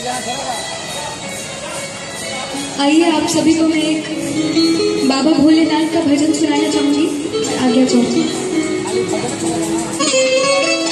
आइए आप सभी को मैं एक बाबा भोलेनाथ का भजन सुनाना चाहूंगी। आज्ञा चाहूंगी।